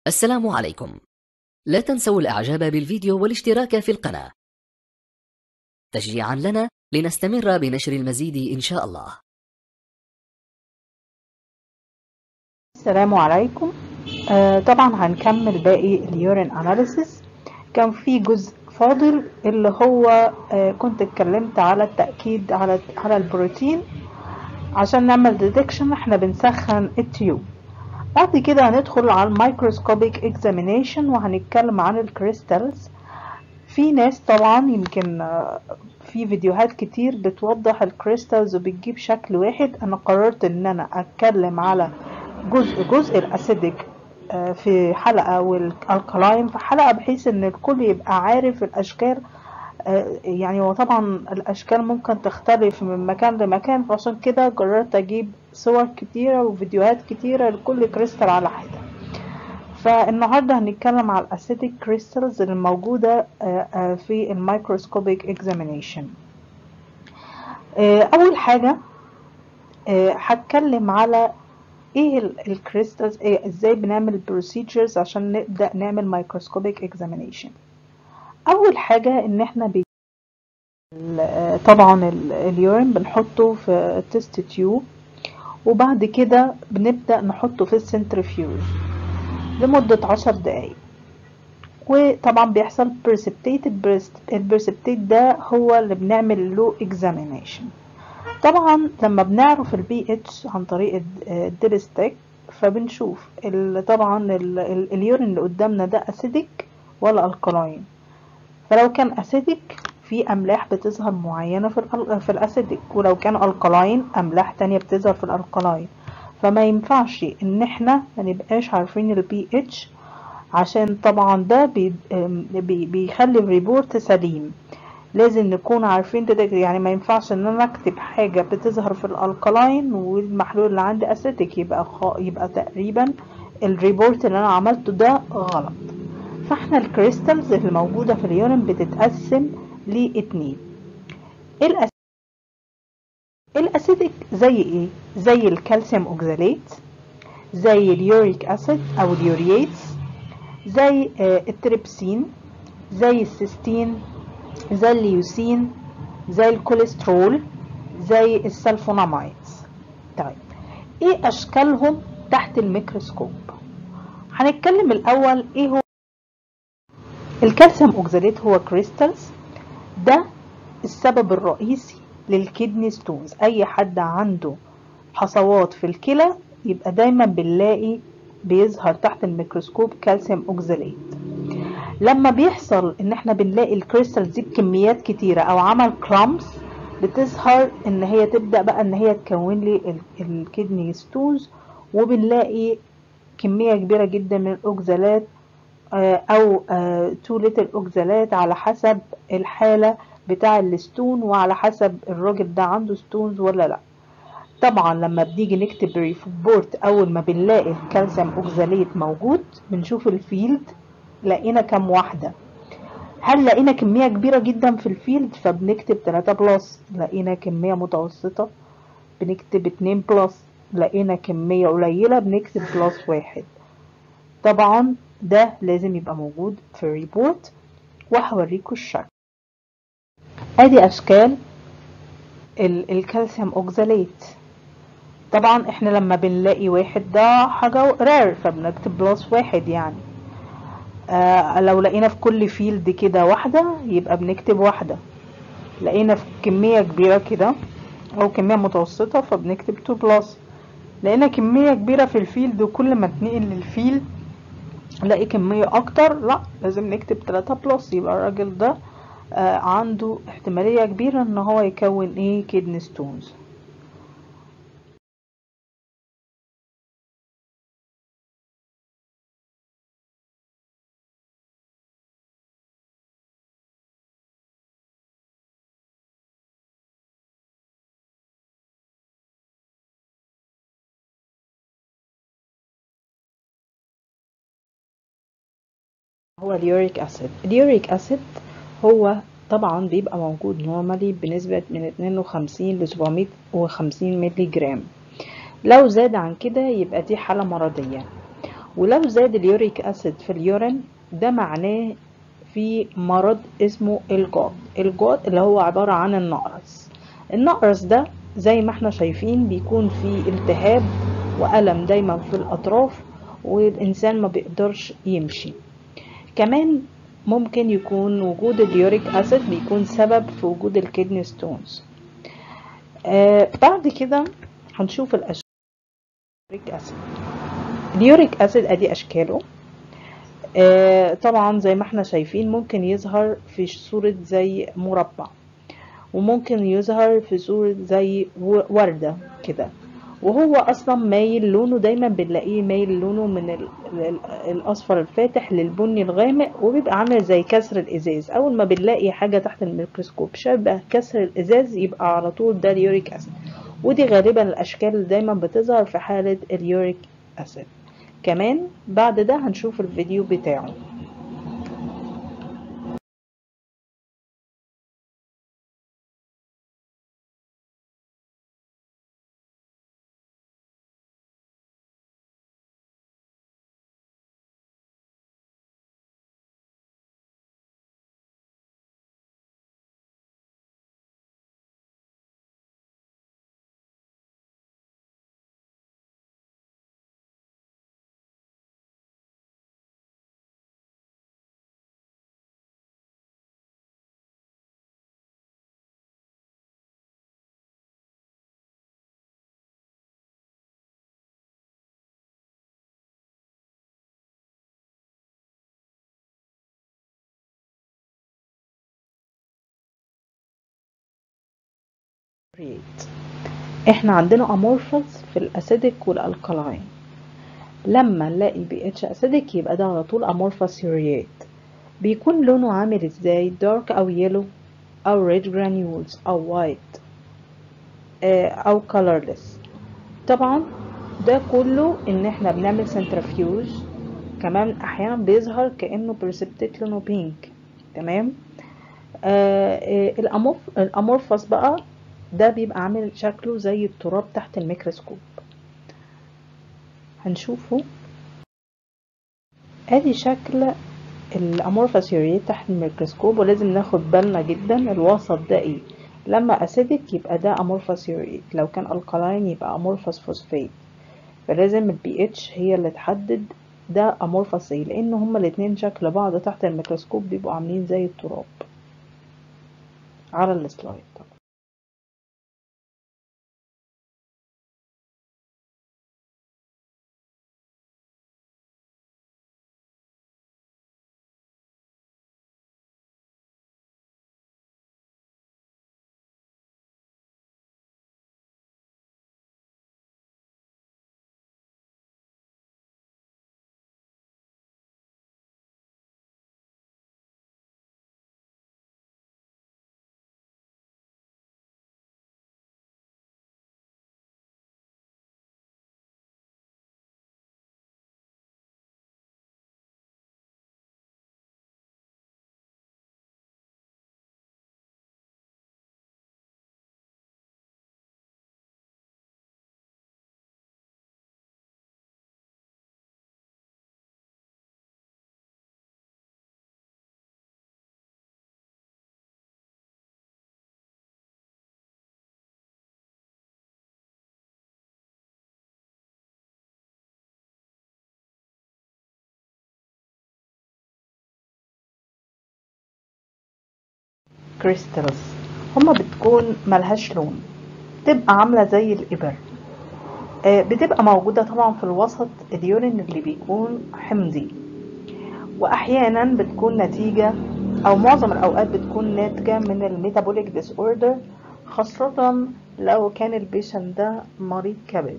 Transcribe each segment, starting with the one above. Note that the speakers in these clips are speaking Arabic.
السلام عليكم. لا تنسوا الإعجاب بالفيديو والاشتراك في القناة تشجيعا لنا لنستمر بنشر المزيد إن شاء الله. السلام عليكم. طبعا هنكمل باقي اليورين اناليسيس. كان في جزء فاضل اللي هو كنت اتكلمت على التأكيد على البروتين. عشان نعمل ديتكشن احنا بنسخن التيوب. بعد كده هندخل على الميكروسكوبيك اكزامينيشن وهنتكلم عن الكريستالز. في ناس طبعا يمكن في فيديوهات كتير بتوضح الكريستالز وبتجيب شكل واحد. انا قررت ان انا اتكلم على جزء الاسيدك في حلقة والالكلاين في حلقة، بحيث ان الكل يبقى عارف الاشكال. يعني وطبعا الاشكال ممكن تختلف من مكان لمكان، فعشان كده قررت اجيب صور كتيرة وفيديوهات كتيرة لكل كريستال على حدة. فالنهاردة هنتكلم على الاسيدك كريستالز الموجودة في الميكروسكوبيك اكزامينيشن. اول حاجة هتكلم على ايه الكريستالز، ازاي بنعمل بروسيجرز عشان نبدأ نعمل مايكروسكوبيك اكزامينيشن. اول حاجة ان احنا طبعا اليورين بنحطه في تيست تيوب، وبعد كده بنبدأ نحطه في السنترفيوج لمدة 10 دقايق. وطبعا بيحصل بريسبتيت. البريسبتيت ده هو اللي بنعمل له اكزامينيشن. طبعا لما بنعرف البي اتش عن طريق الديلستيك فبنشوف طبعا اليورين اللي قدامنا ده اسيدك ولا الكلاين. فلو كان اسيدك في املاح بتظهر معينه في الاسيدك، ولو كان الكلاين املاح تانية بتظهر في الالكلاين. فما ينفعش ان احنا ما نبقاش عارفين البي اتش، عشان طبعا ده بيخلي الريبورت سليم. لازم نكون عارفين ده، يعني ما ينفعش ان انا اكتب حاجه بتظهر في الالكلاين والمحلول اللي عندي اسيتيك، يبقى تقريبا الريبورت اللي انا عملته ده غلط. فاحنا الكريستالز اللي موجوده في اليورين بتتقسم لاتنين. الاسيتيك زي ايه؟ زي الكالسيوم اوكزاليت، زي اليوريك اسيد او اليورياتس، زي التريبسين، زي السيستين، زي الليوسين، زي الكوليسترول، زي السلفونامايدز. طيب ايه اشكالهم تحت الميكروسكوب؟ هنتكلم الاول ايه هو الكالسيوم اوكزاليت. هو كريستالز، ده السبب الرئيسي للكدني ستونز. اي حد عنده حصوات في الكلى يبقى دايما بنلاقي بيظهر تحت الميكروسكوب كالسيوم اوكزاليت. لما بيحصل ان احنا بنلاقي الكريستالز دي بكميات كتيرة او عمل كرامبس، بتظهر ان هي تبدأ بقى ان هي تكون لي الكدني ستونز، وبنلاقي كمية كبيرة جدا من الاوكزالات او 2 لتر اوكزالات على حسب الحالة بتاع الستون وعلى حسب الراجل ده عنده ستونز ولا لا. طبعا لما بنيجي نكتب ريبورت اول ما بنلاقي الكالسيوم اوكزاليت موجود بنشوف الفيلد لقينا كام واحدة. هل لقينا كمية كبيرة جدا في الفيلد فبنكتب 3 بلس، لقينا كمية متوسطة بنكتب 2 بلس، لقينا كمية قليلة بنكتب بلس 1. طبعا ده لازم يبقى موجود في الريبورت، وهوريكم الشكل. ادي اشكال الكالسيوم اوكزاليت. طبعا احنا لما بنلاقي واحد ده حاجة رار فبنكتب بلس 1 يعني. لو لقينا في كل فيلد كده واحدة يبقى بنكتب واحدة. لقينا في كمية كبيرة كده او كمية متوسطة فبنكتب 2 بلس. لقينا كمية كبيرة في الفيلد وكل ما تنقل للفيلد نلاقي كمية اكتر، لا لازم نكتب 3 بلس. يبقى الراجل ده عنده احتمالية كبيرة ان هو يكون ايه كيدني ستونز. هو اليوريك اسيد. اليوريك اسيد هو طبعا بيبقى موجود نورمالي بنسبة من 52 ل 750 ملي جرام. لو زاد عن كده يبقى دي حالة مرضية. ولو زاد اليوريك اسيد في اليورين ده معناه في مرض اسمه الجود اللي هو عبارة عن النقرس. النقرس ده زي ما احنا شايفين بيكون فيه التهاب وألم دايما في الأطراف، والإنسان ما بيقدرش يمشي. كمان ممكن يكون وجود اليوريك أسيد بيكون سبب في وجود الكدني ستونز. بعد كده هنشوف الأشكال. اليوريك أسيد أدي أشكاله. طبعا زي ما احنا شايفين ممكن يظهر في صورة زي مربع، وممكن يظهر في صورة زي وردة كده، وهو اصلا مايل لونه، دايما بنلاقيه مايل لونه من الاصفر الفاتح للبني الغامق، وبيبقى عامل زي كسر الازاز. اول ما بنلاقي حاجة تحت الميكروسكوب شبه كسر الازاز يبقى على طول ده اليوريك اسيد. ودي غالبا الاشكال اللي دايما بتظهر في حالة اليوريك اسيد. كمان بعد ده هنشوف الفيديو بتاعه. احنا عندنا امورفوس في الاسيدك والالكالاين. لما نلاقي بي اتش اسيدك يبقى ده على طول امورفوس يوريات. بيكون لونه عامل ازاي؟ دارك او يلو او ريد جرانيولز او وايت او colorless. طبعا ده كله ان احنا بنعمل سنترفيوج. كمان احيانا بيظهر كانه بريسبتيت لونه بينك. تمام. الامورفوس بقى ده بيبقى عامل شكله زي التراب تحت الميكروسكوب. هنشوفه. ادي شكل الامورفوس يوريات تحت الميكروسكوب، ولازم ناخد بالنا جدا الوسط ده ايه. لما اسيدك يبقى ده امورفوس يوريات، لو كان الكالاين يبقى امورفوس فوسفات. فلازم البي اتش هي اللي تحدد ده امورفوس ايه، لان هما الاتنين شكل بعض تحت الميكروسكوب بيبقوا عاملين زي التراب. على السلايد طبعا. كريستالز هما بتكون ملهاش لون، بتبقى عاملة زي الإبر. بتبقى موجودة طبعا في الوسط اليورين اللي بيكون حمضي، وأحيانا بتكون نتيجة أو معظم الأوقات بتكون ناتجة من الميتابوليك ديس اوردر، خاصة لو كان البيشنت ده مريض كبد.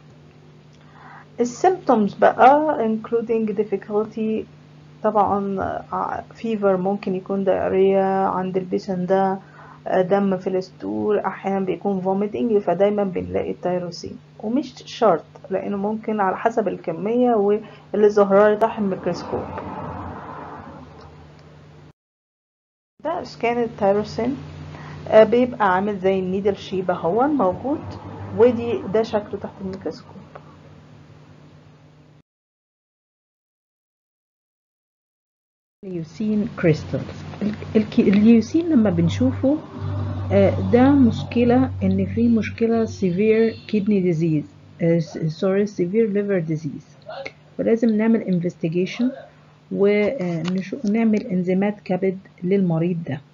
السيمبتومز بقى including difficulty، طبعا fever، ممكن يكون diarrhea عند البيشنت ده، دم في الستول، احيانا بيكون vomiting. فدايما بنلاقي التيروسين، ومش شرط لانه ممكن على حسب الكمية واللي ظهر تحت الميكروسكوب. ده اسكان التيروسين، بيبقى عامل زي النيدل شيب اهو موجود، ودي ده شكله تحت الميكروسكوب. اليوسين كريستالز. اليوسين لما بنشوفه ده مشكلة إن في مشكلة severe kidney disease severe liver disease، فلازم نعمل investigation ونعمل انزيمات كبد للمريض ده.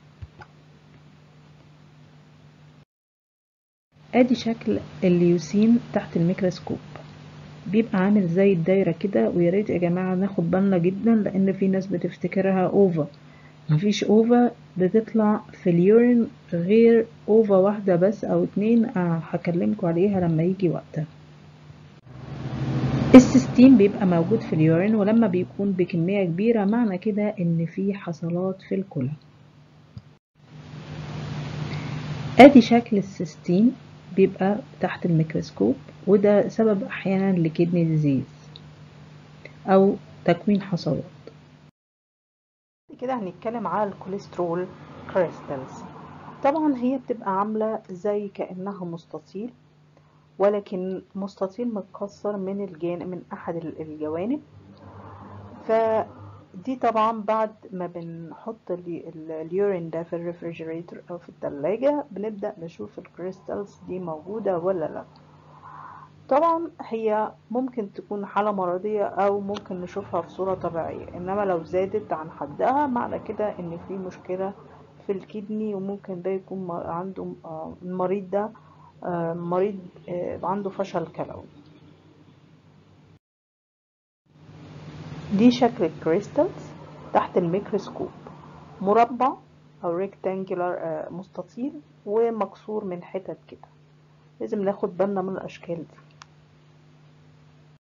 ادي شكل الليوسين تحت الميكروسكوب، بيبقى عامل زي الدايرة كده، ويا ريت يا جماعة ناخد بالنا جدا لان في ناس بتفتكرها اوفا. مفيش اوفا بتطلع في اليورين غير اوفا واحدة بس او اتنين، هكلمكم عليها لما يجي وقتها. السيستين بيبقى موجود في اليورين، ولما بيكون بكمية كبيرة معنى كده ان في حصلات في الكلى. ادي شكل السيستين بيبقى تحت الميكروسكوب، وده سبب احيانا لكدني ديزيز او تكوين حصوات. كده هنتكلم على الكوليسترول كريستالز. طبعا هي بتبقى عاملة زي كأنها مستطيل، ولكن مستطيل متكسر من احد الجوانب. فدي طبعا بعد ما بنحط اليورين ده في الريفريجريتور او في الثلاجة بنبدأ نشوف الكريستالز دي موجودة ولا لا. طبعا هي ممكن تكون حالة مرضية او ممكن نشوفها في صورة طبيعية، انما لو زادت عن حدها معنى كده ان في مشكلة في الكدني، وممكن ده يكون عنده المريض ده مريض عنده فشل كلوي. دي شكل الكريستالز تحت الميكروسكوب، مربع او ريكتانجلر مستطيل ومكسور من حتت كده. لازم ناخد بالنا من الاشكال دي.